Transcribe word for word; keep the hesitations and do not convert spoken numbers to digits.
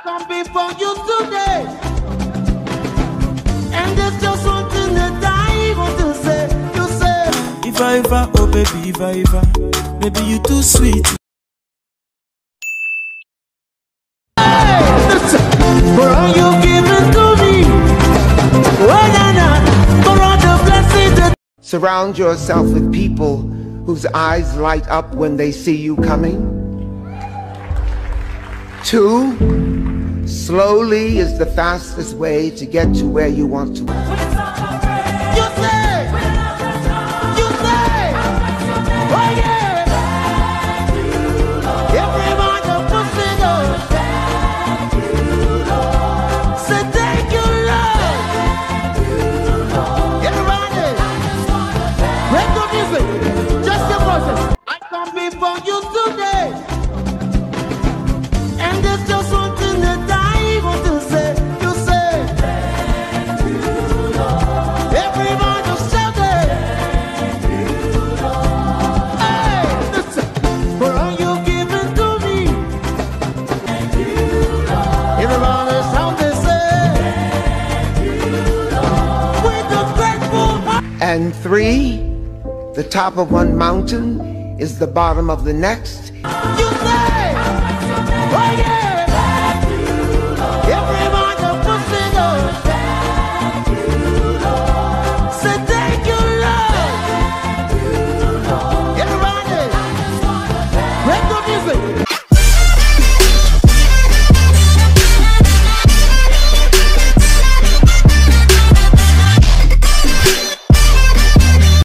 come before you today, and there's just one thing that I want to say. You say, Eva, Eva, oh baby, Eva, Eva, baby you too sweet. hey, for all you given to me, oh na na, for all the blessings that. Surround yourself with people whose eyes light up when they see you coming. Two, slowly is the fastest way to get to where you want to. You say, you say, oh yeah. Everyone the pussy goes. Say thank you, Lord. Everybody, break the music. Just the process. I come before you today, and there's just one thing that I want to say. You say, everyone just shout it. Hey, listen, for all you've given to me. Everybody shout it, say, with a grateful heart. And three, the top of one mountain is the bottom of the next. You say, oh yeah.